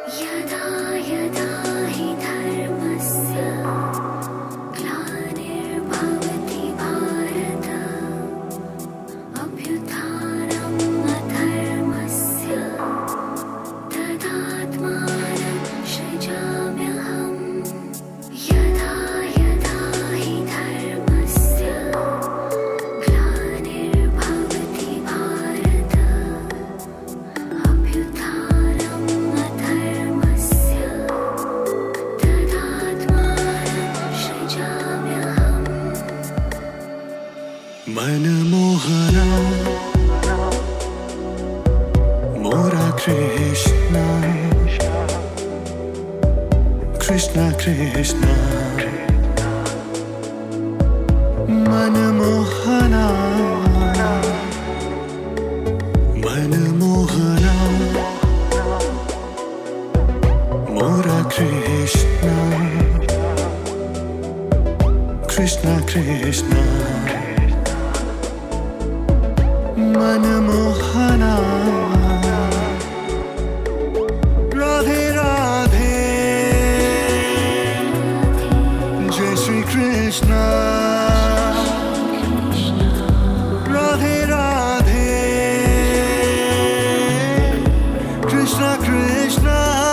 यदा यदा हि धर्मस्य ग्लानिर्भवति भारत अभ्युत्थानम् अधर्मस्य तदात्मानं सृजाम्यहम् यदा यदा हि धर्मस्य ग्लानिर्भवति भारत अभ्युत्थानम् अधर्मस्य तदात्मानं सृजाम्यहम् मनमोहना मोरा कृष्ण कृष्ण कृष्ण मनमोहना मनमोहना मोरा कृष्ण कृष्ण कृष्ण मनमोहना राधे राधे जय श्री कृष्ण राधे राधे कृष्ण कृष्ण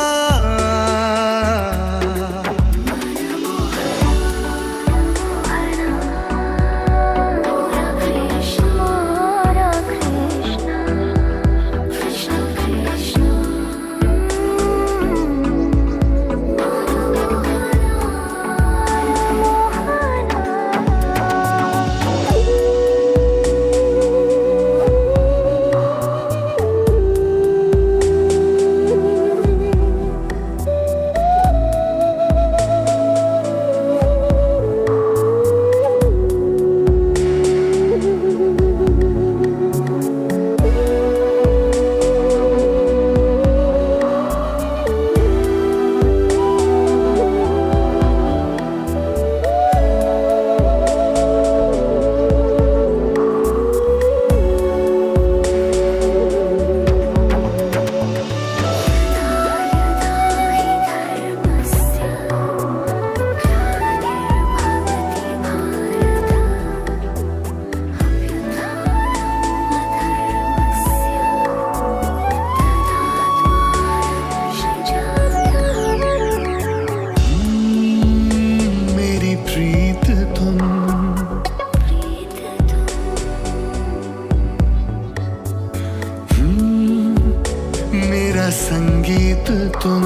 संगीत तुम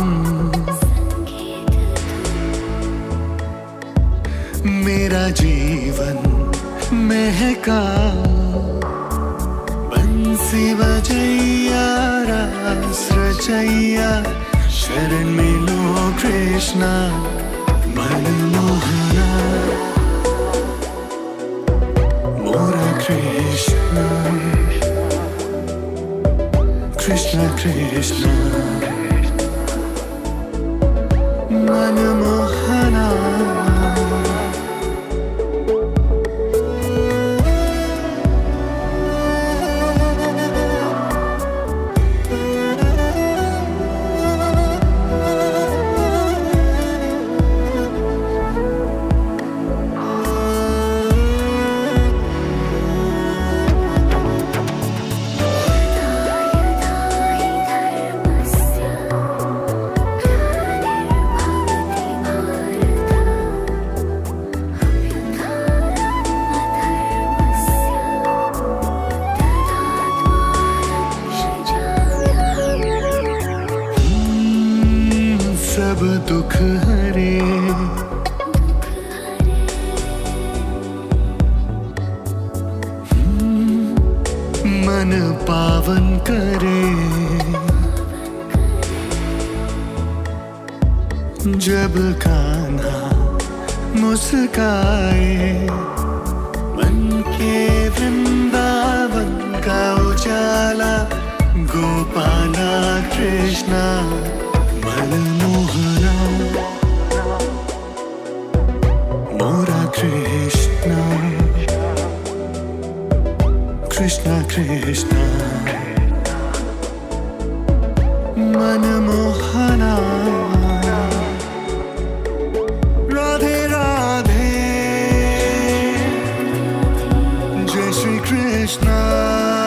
मेरा जीवन महका बंसी बजैया रास रचैया शरण में लो कृष्णा मनमोहना मोरा कृष्णा कृष्ण कृष्ण मनमोहना सब दुख हरे मन पावन करे जब कान्हा मुस्काए मन के वृंदावन का उजाला गोपाला कृष्णा मनमोहना मोरा कृष्णा कृष्णा कृष्णा मनमोहना राधे राधे जय श्री कृष्ण